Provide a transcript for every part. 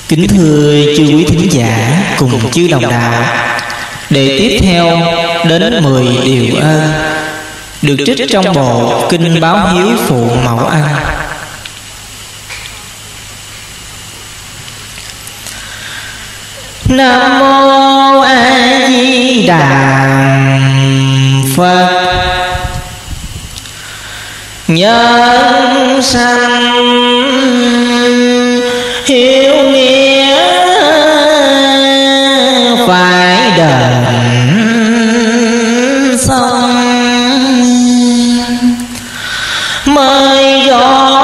Kính thưa chư quý thính giả cùng chư đồng đạo, đề tiếp theo đến 10 điều ơn được trích trong bộ Kinh Báo Hiếu Phụ Mẫu Ân. Nam mô A Di Đà Phật. Nhân sanh hiếu nghĩa phải đền xong, mới rõ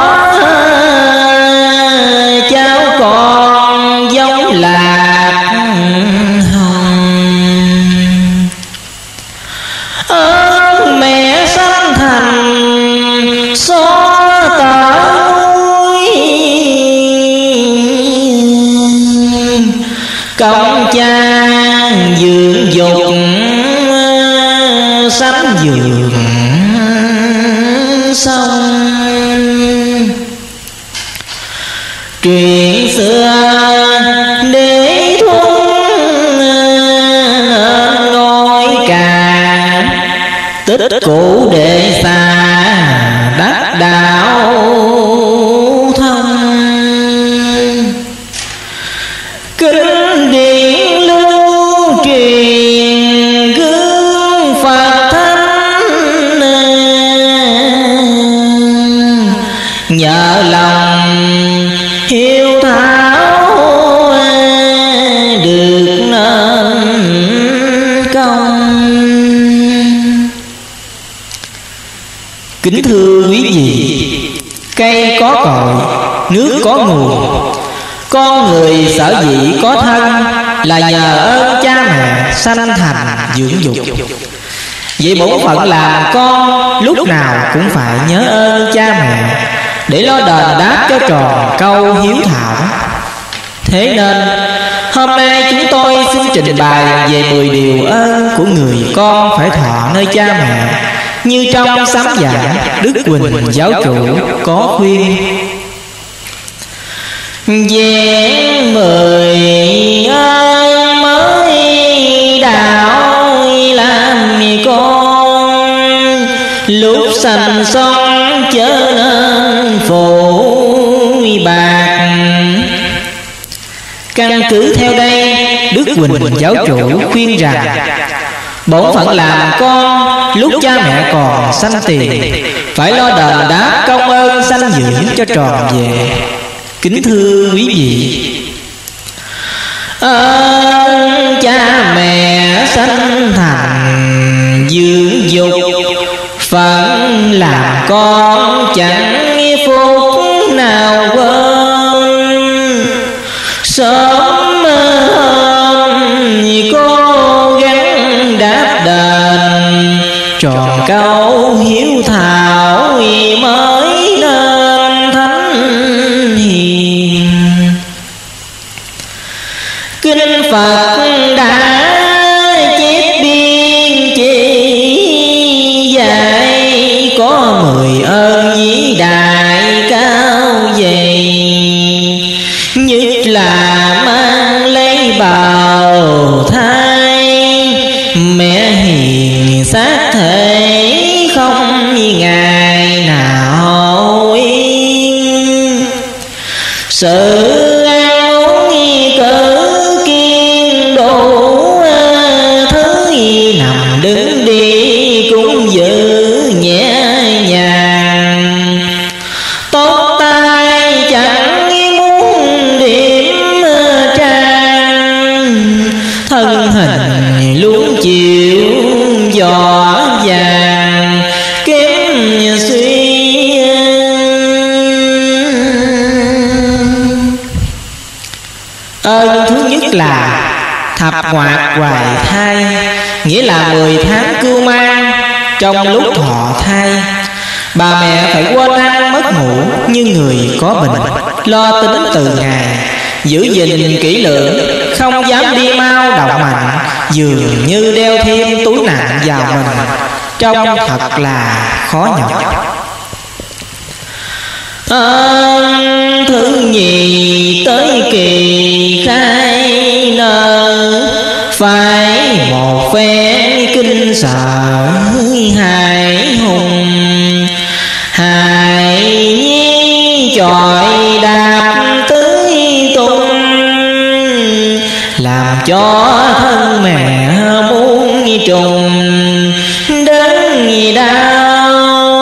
cháu con giống lạc hồng. Ơn mẹ sanh thành xóa tội, công cha dưỡng dục sánh giường xong. Chuyện xưa để thuần ngôi cả, tích cũ để xa đắc đạo thông. Kinh điển lưu truyền gương Phật thánh, nhờ lòng hiếu thảo được nên công. Kính thưa quý vị, cây có cội, nước có nguồn. Con người sở dĩ có thân là nhờ ơn cha mẹ sanh thành dưỡng dục. Vậy bổn phận làm con lúc nào cũng phải nhớ ơn cha mẹ để lo đền đáp cho tròn câu hiếu thảo. Thế nên hôm nay chúng tôi xin trình bày về 10 điều ơn của người con phải thọ nơi cha mẹ, như trong sám giảng Đức Huỳnh giáo chủ có khuyên: vẹn 10 ơn mới đạo làm con, lúc sanh sống chớ nên phụ bạc. Căn cứ theo đây, Đức Huỳnh giáo chủ khuyên rằng bổn phận làm con lúc cha mẹ còn sanh tiền phải lo đền đáp công ơn sanh dưỡng cho tròn về. Kính thưa quý vị, ơn cha mẹ sanh thành dưỡng dục, phận làm con chẳng phút nào quên. Sớm hôm cố gắng đáp đền tròn câu hiếu thảo, mới nên thánh hiền. Kinh Phật đã chép biên chỉ dạy có 10 ơn vĩ đại cao dày, nhất là mang lấy bào thai mẹ hiền xác thể không ngày nào yên. Sự ăn uống cử kiên đủ, thứ nằm đứng đi cũng giữ nhẹ nhàng. Tốt tay chẳng muốn điểm trang, thân hình luôn chịu dò vàng kém suy. Ơn thứ nhất là thập hoạt hoài thai, nghĩa là 10 tháng cưu mang. Trong lúc thọ thai, bà mẹ phải quên ăn mất ngủ như người có bệnh, lo tính từ ngày, giữ gìn kỹ lưỡng, không dám đi mau động mạnh, dường như đeo thêm túi nặng vào mình, trông thật là khó nhọc. Thứ nhì tới kỳ phen kinh sợ hài hùng, hài nhi chọi đạp tưới tung, làm cho thân mẹ muốn trùng đến đau.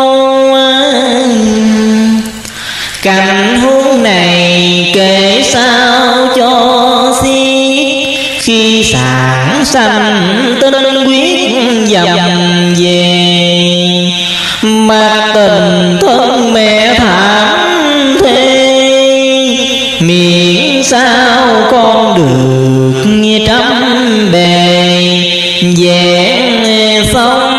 Cảnh huống này kể sao cho xiết, khi sản sanh tinh quyết dầm về, mà tình thân mẹ thảm thế, miễn sao con được nghe trăm bề vẹn sống.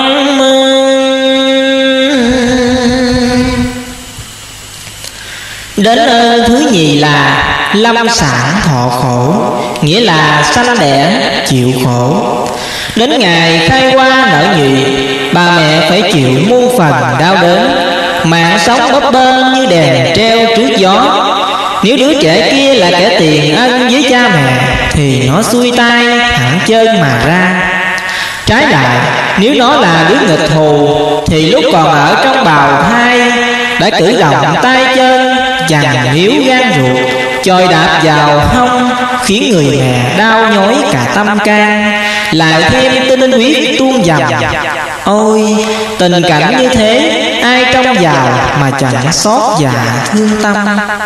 Đến thứ nhì là lâm sản thọ khổ, nghĩa là sanh đẻ chịu khổ. Đến ngày khai hoa nở nhụy, bà mẹ phải chịu muôn phần đau đớn, mạng sống bấp bênh như đèn treo trước gió. Nếu đứa trẻ kia là kẻ tiền ân với cha mẹ thì nó xuôi tay thẳng chân mà ra. Trái lại, nếu nó là đứa nghịch thù thì lúc còn ở trong bào thai đã cử động tay chân, chằng níu gan ruột, chọi đạp vào hông, khiến người mẹ đau nhói cả tâm can, lại thêm tinh huyết tuôn dầm. Ôi, tình cảnh như thế ai trông vào mà chẳng xót dạ thương tâm.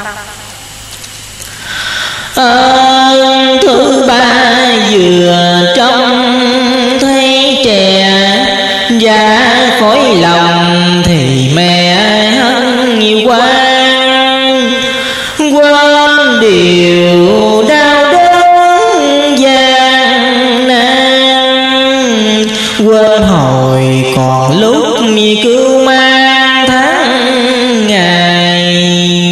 Thứ ba vừa trông thấy trẻ ra khỏi lòng thì mẹ hân nhiều quá, quên điều đau đớn gian nan, quên hồi còn lúc cưu mang tháng ngày.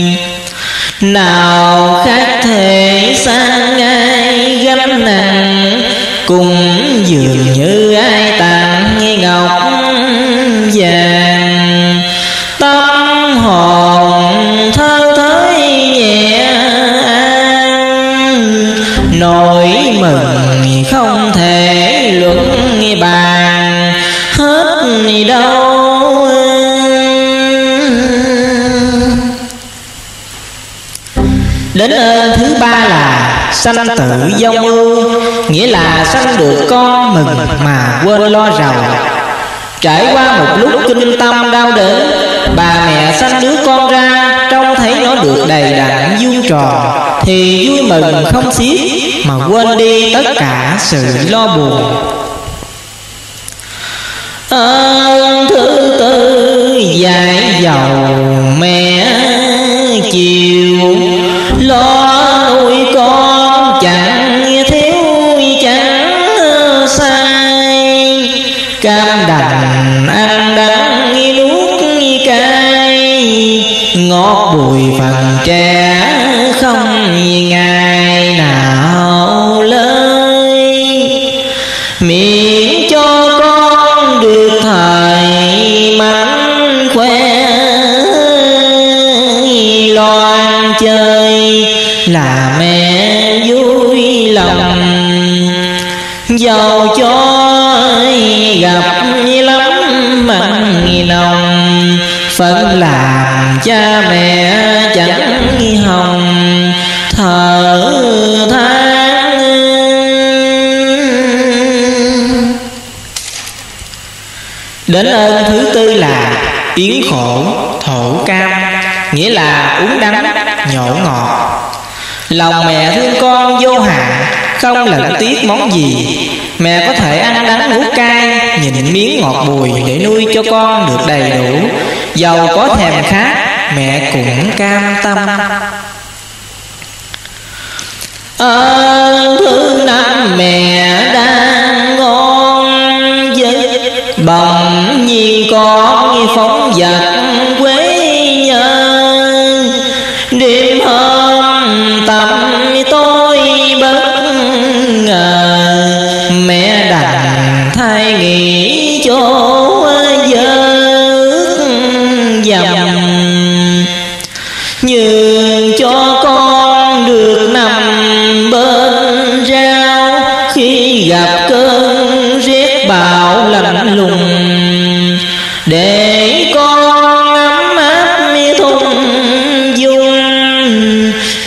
Nào khác thể sang ai gánh nặng, cũng dường như ai tặng ngọc vàng. Tâm hồn thơ thới nhẹ an, nỗi mừng không thể luận bàn hết đâu. Đến thứ ba là sanh tử vong ưu, nghĩa là sanh được con mừng mà quên lo rầu. Trải qua một lúc kinh tâm đau đớn, bà mẹ sanh đứa con ra, trông thấy nó được đầy đặn vuông tròn thì vui mừng không xiết, mà quên đi tất cả sự lo buồn. Thứ tư dạy dầu mẹ chiều, lo nuôi con chẳng thiếu chẳng sai, cam đành ăn đắng nuốt cay, ngọt bùi phần trẻ không ngày nào lời. Miễn cho con được thời mánh khỏe, loan chơi là mẹ vui lòng. Dầu cho gặp lắm mặn nồng, phận làm cha mẹ chẳng hồng thở than. Đến ơn thứ tư là yến khổ thổ cam, nghĩa là uống đắng nhổ ngọt. Lòng mẹ thương con vô hạn, không lẫn tiếc món gì. Mẹ có thể ăn đắng nuốt cay, nhịn miếng ngọt bùi để nuôi cho con được đầy đủ. Dầu có thèm khát, mẹ cũng cam tâm. Thứ năm mẹ đang ngon giấc, bỗng nhiên con phóng vật quê nhân. Đêm hôm tâm tôi bất ngờ, mẹ đành thay nghĩ chỗ giấc dầm, nhường cho con được nằm bên rau. Khi gặp cơn rét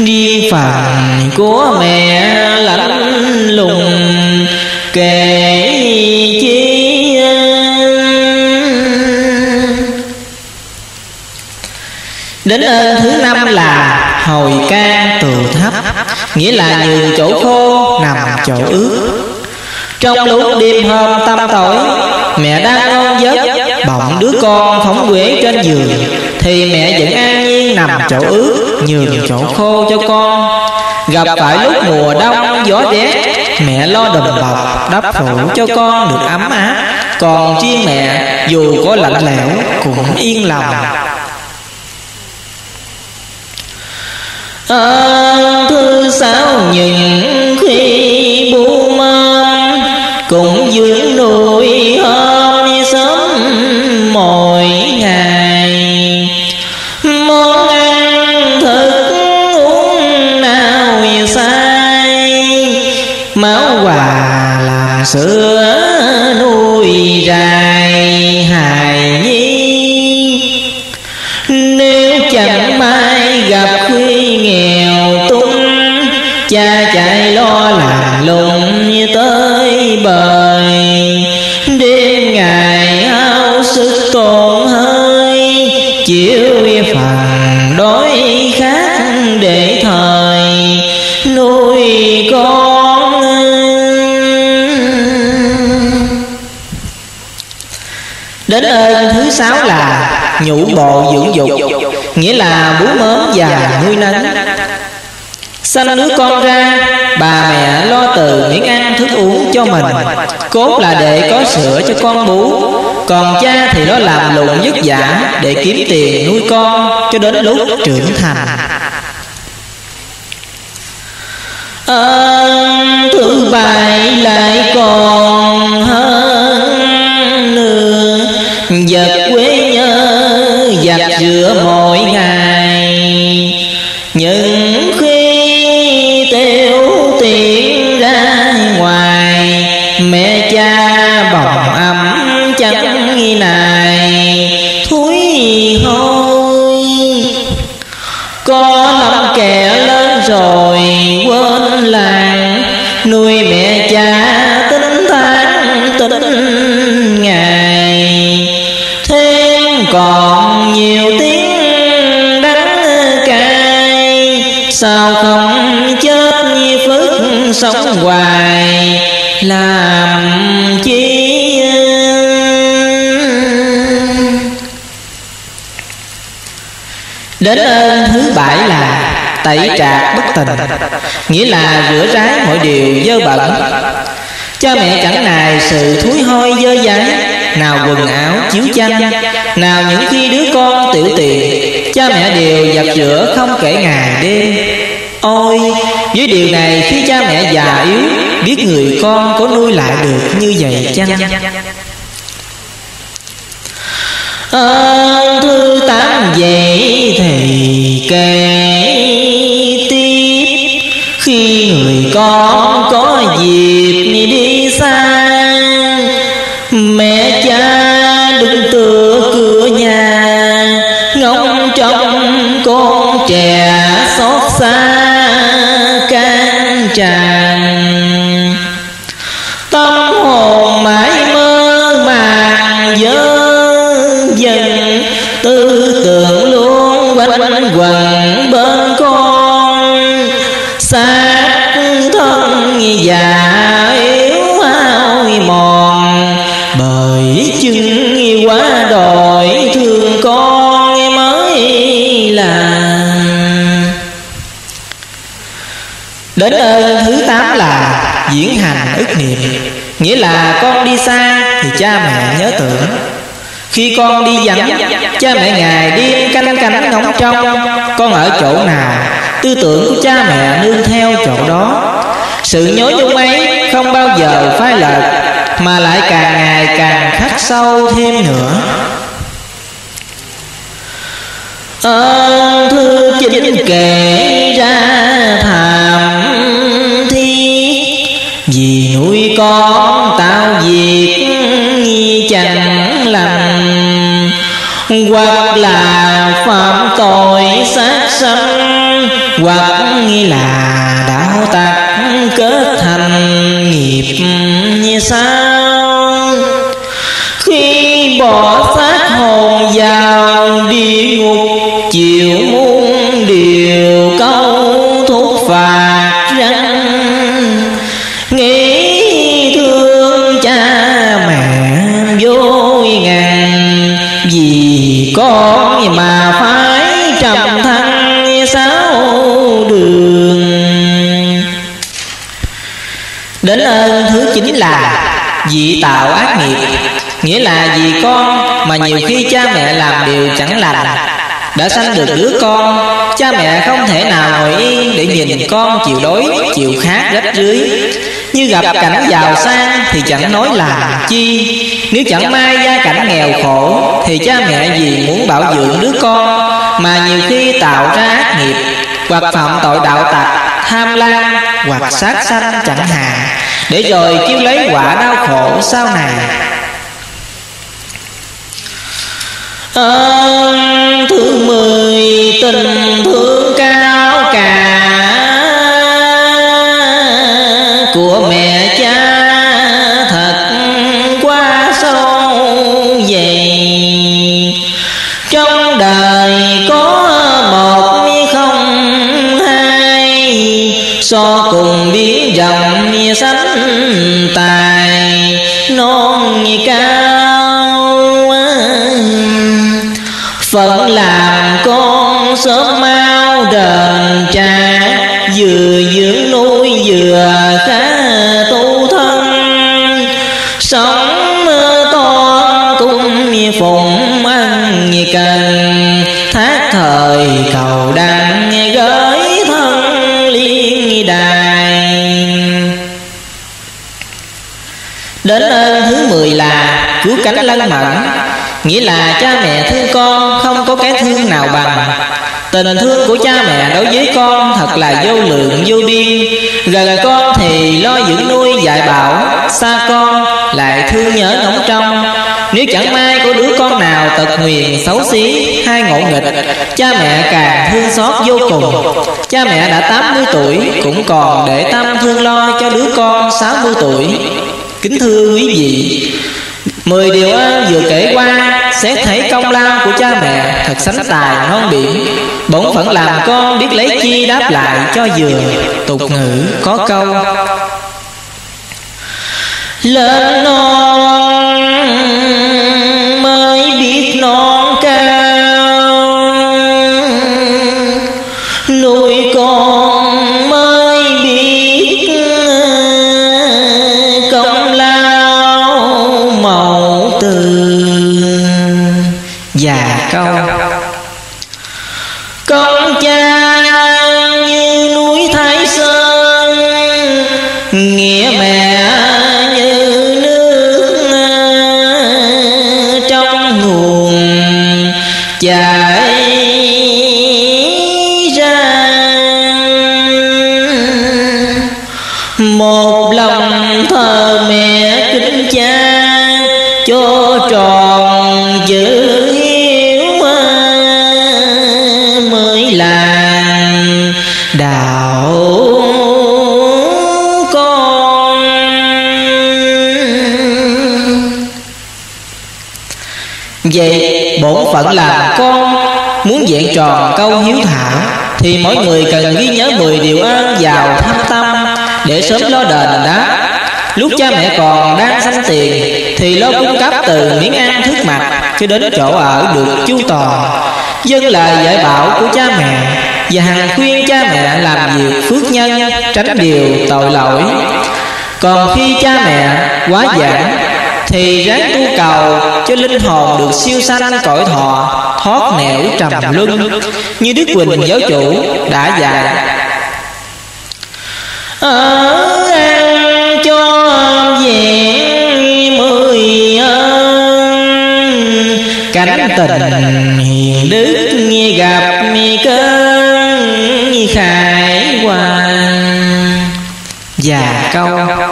Riêng phần của mẹ lạnh lùng kể chi. Đến ơn thứ năm là hồi can từ thấp, nghĩa là nhường chỗ khô nằm chỗ ướt. Trong lúc đêm hôm tăm tối, mẹ đang ngon giấc, bỗng đứa con phóng quế trên giường, thì mẹ vẫn an nhiên nằm chỗ ướt, nhường chỗ khô cho con. Gặp phải lúc mùa đông gió rét, mẹ lo đùm bọc đắp phủ cho con được ấm áp, còn riêng mẹ dù có lạnh lẽo cũng yên lòng. Thứ sáu những khi bu mơ cũng dưỡng nuôi hôm sớm mỗi ngày. Món ăn thức uống nào sai, máu quà là sữa nuôi rài hài nhi. Nếu chẳng may gặp khi nghèo túng, cha chạy lo làm lùng như tới bời. Đêm ngày hao sức tổn hơi, chịu phần đói khát để thời nuôi con. Đến ơn thứ sáu là nhũ bộ dưỡng dục, nghĩa là bú mớm và nuôi nấng. Sanh đứa con ra, bà mẹ lo từ miếng ăn thức uống cho mình, cốt là để có sữa cho con bú. Còn cha thì nó làm lụng vất vả để kiếm tiền nuôi con cho đến lúc trưởng thành. Thứ bảy lại còn hơn nữa, vật quê nhớ giặt rửa mỗi ngày. Nhưng khi tiêu tiền ra ngoài, mẹ cha bồng ấm chẳng nghi này thúi hôi. Có lắm kẻ lớn rồi quên làng, nuôi mẹ cha tính tháng tính ngày. Thêm còn nhiều tiếng đắng cay, sao không chết như phước sống hoài làm chi. Đến ơn thứ bảy là tẩy trạc bất tình, nghĩa là rửa rái mọi điều dơ bẩn. Cha mẹ chẳng nài sự thúi hôi dơ dáy, nào quần áo chiếu chăn, nào những khi đứa con tiểu tiện, cha mẹ đều giặt rửa không kể ngày đêm. Ôi, với điều này khi cha mẹ già yếu, biết người con có nuôi lại được như vậy chăng? Thứ tám vậy thì kể tiếp, khi người con có dịp đi xa, mẹ cha đứng tựa cửa nhà, ngóng trông con trẻ xót xa can tràn. Tâm hồn mãi mơ màng dơ dần, tư tưởng luôn quanh quẩn bên con. Xác thân già yếu hao mòn, bởi chừng quá đòi thương con mới là. Đến ơn thứ tám là diễn hành ức niệm, nghĩa là con đi xa thì cha mẹ nhớ tưởng. Khi con đi vắng, cha mẹ ngày đêm canh cánh ngóng trông con ở chỗ nào, tư tưởng của cha mẹ nương theo chỗ đó. Sự nhớ nhung ấy không bao giờ phai lệch, mà lại càng ngày càng khắc sâu thêm nữa. Thư chính kể ra thảm thiết, vì nuôi con tạo việc chẳng lành, hoặc là phạm tội sát sanh hoặc là đạo tặc kết thành nghiệp như sao. Khi bỏ xác hồn vào địa ngục, chịu muôn điều câu thúc phạt răng. Nghĩ thương cha mẹ vô ngàn, vì con mà phải trầm thân sáu đường. Đến ơn thứ 9 là dị tạo ác nghiệp. Nghĩa là vì con mà nhiều khi cha mẹ làm điều chẳng lành. Đã sanh được đứa con, cha mẹ không thể nào ngồi yên để nhìn con chịu đói, chịu khát rách rưới. Như gặp cảnh giàu sang thì chẳng nói làm chi. Nếu chẳng may gia cảnh nghèo khổ thì cha mẹ vì muốn bảo dưỡng đứa con mà nhiều khi tạo ra ác nghiệp, hoặc phạm tội đạo tặc, tham lam hoặc sát sanh chẳng hạn, để rồi kêu lấy quả đau khổ sau này. Thứ 10 tình thương cao cả của mẹ cha thật quá sâu dày. Trong đời có một không hai, so cùng biến rộng sánh tài non cao. Phận làm con sớm mau đền trả, vừa dưỡng nuôi vừa khá tu thân. Sống to cung phụng ăn cần, thác thời cầu đặng gửi thân liên đài. Đến ơn thứ 10 là cứu cánh lân mẫn. Nghĩa là cha mẹ thương con không có cái thương nào bằng. Tình thương của cha mẹ đối với con thật là vô lượng vô biên. Gần con thì lo dưỡng nuôi dạy bảo, xa con lại thương nhớ ngóng trông. Nếu chẳng may có đứa con nào tật nguyền xấu xí hay ngộ nghịch, cha mẹ càng thương xót vô cùng. Cha mẹ đã 80 tuổi cũng còn để tâm thương lo cho đứa con 60 tuổi. Kính thưa quý vị, 10 điều ơn vừa kể qua xét thấy công lao của cha mẹ thật sánh tài non biển. Bổn phận làm con biết lấy chi đáp lại cho vừa. Tục ngữ có câu lên non mới biết non cao, nuôi con mới biết công lao màu tường. Và câu con cha như núi Thái Sơn, nghĩa mẹ như nước trong nguồn chảy ra. Một lòng thờ mẹ kính cha, cho tròn chữ hiếu mới là đạo con. Vậy bổn phận làm con muốn vẹn tròn câu hiếu thảo thì mỗi người cần ghi nhớ 10 điều ơn vào thâm tâm để sớm lo đền đáp. Lúc cha mẹ còn đang sanh tiền thì lo cung cấp từ miếng ăn thức mặc cho đến chỗ ở được chu toàn, vâng lời dạy bảo của cha mẹ và hằng khuyên cha mẹ làm việc phước nhân, tránh điều tội lỗi. Còn khi cha mẹ quá giảng thì ráng tu cầu cho linh hồn được siêu sanh cõi thọ, thoát nẻo trầm luân như Đức Huỳnh giáo chủ đã dạy. Ở an cho vẹn 10 ơn, cảnh tình hiền đức gặp cơn khải hoàn. Và câu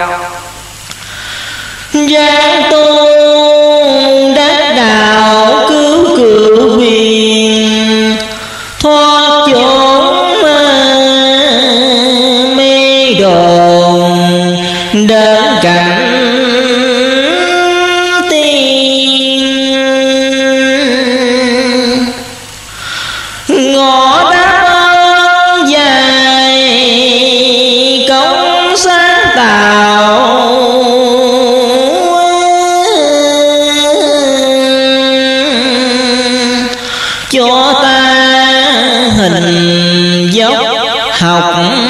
ráng tu đắc đạo cứu cựu huyền, thoát chốn dốc học